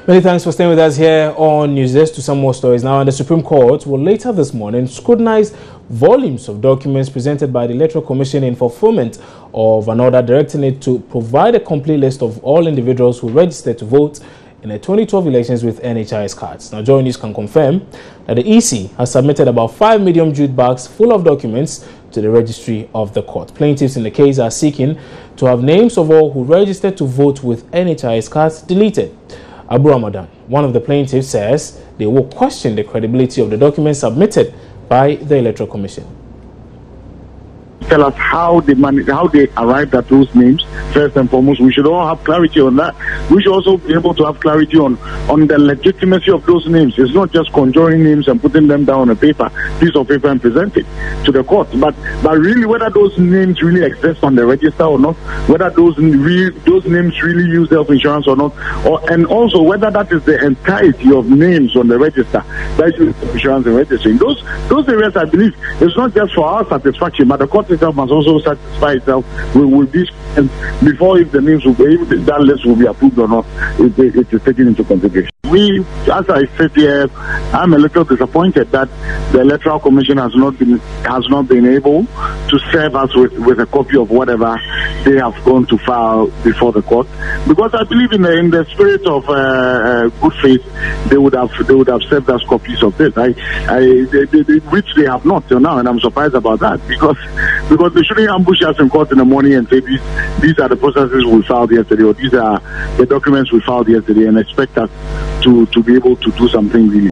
Many thanks for staying with us here on News Desk. To some more stories now. And the Supreme Court will later this morning scrutinize volumes of documents presented by the Electoral Commission in fulfillment of an order directing it to provide a complete list of all individuals who registered to vote in the 2012 elections with NHIS cards. Now, Joy News can confirm that the EC has submitted about 5 medium jute bags full of documents to the registry of the court. Plaintiffs in the case are seeking to have names of all who registered to vote with NHIS cards deleted. Abu Ramadan, one of the plaintiffs, says they will question the credibility of the documents submitted by the Electoral Commission. Tell us how they arrived at those names. First and foremost, we should all have clarity on that. We should also be able to have clarity on the legitimacy of those names. It's not just conjuring names and putting them down on a piece of paper and present it to the court. But really, whether those names really exist on the register or not, whether those names really use health insurance or not, and also whether that is the entirety of names on the register that use health insurance and registering. Those areas, I believe, it's not just for our satisfaction, but the court itself must also satisfy itself with these, and before if the names will be, if that list will be approved or not, it is taken into consideration. As I sit here, I'm a little disappointed that the Electoral Commission has not been able to serve us with a copy of whatever they have gone to file before the court, because I believe in the spirit of good faith, they would have served us copies of this. Which they have not till now, and I'm surprised about that, because they shouldn't ambush us in court in the morning and say these are the processes we filed yesterday, or these are the documents we filed yesterday, and expect us to be able to do something really.